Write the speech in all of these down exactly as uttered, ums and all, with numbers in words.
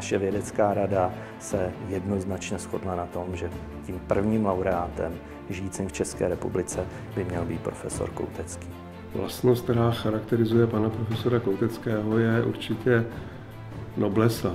naše vědecká rada se jednoznačně shodla na tom, že tím prvním laureátem žijícím v České republice by měl být profesor Koutecký. Vlastnost, která charakterizuje pana profesora Kouteckého, je určitě noblesa.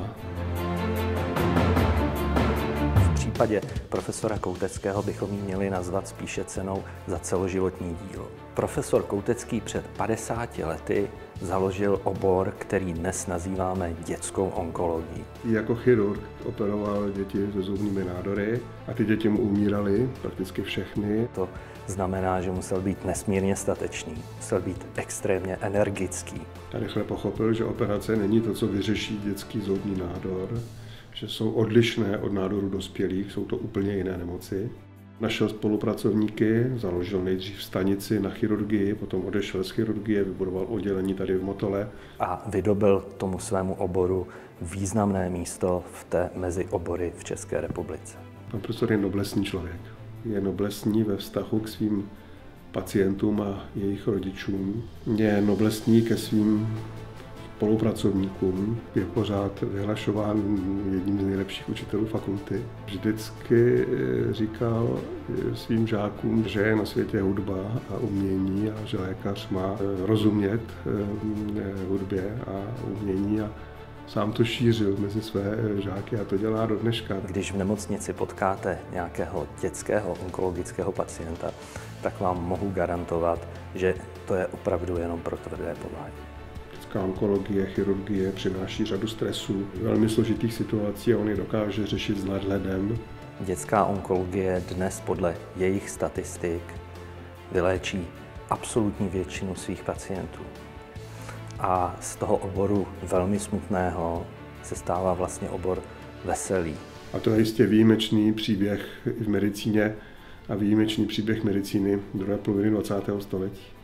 V případě profesora Kouteckého bychom ji měli nazvat spíše cenou za celoživotní dílo. Profesor Koutecký před padesáti lety založil obor, který dnes nazýváme dětskou onkologií. Jako chirurg operoval děti se zubními nádory a ty děti mu umíraly, prakticky všechny. To znamená, že musel být nesmírně statečný, musel být extrémně energický. A rychle pochopil, že operace není to, co vyřeší dětský zubní nádor, že jsou odlišné od nádorů dospělých, jsou to úplně jiné nemoci. Našel spolupracovníky, založil nejdřív stanici na chirurgii, potom odešel z chirurgie, vybudoval oddělení tady v Motole. A vydobyl tomu svému oboru významné místo v té mezi obory v České republice. Pan profesor je noblesní člověk. Je noblesní ve vztahu k svým pacientům a jejich rodičům. Je noblesní ke svým spolupracovníkům, je pořád vyhlašován jedním z nejlepších učitelů fakulty. Vždycky říkal svým žákům, že je na světě hudba a umění a že lékař má rozumět hudbě a umění a sám to šířil mezi své žáky a to dělá do dneška. Když v nemocnici potkáte nějakého dětského onkologického pacienta, tak vám mohu garantovat, že to je opravdu jenom pro tvrdé povolání. Dětská onkologie, chirurgie přináší řadu stresů, velmi složitých situací a on je dokáže řešit s nadhledem. Dětská onkologie dnes podle jejich statistik vyléčí absolutní většinu svých pacientů. A z toho oboru velmi smutného se stává vlastně obor veselý. A to je jistě výjimečný příběh v medicíně a výjimečný příběh medicíny druhé poloviny dvacátého století.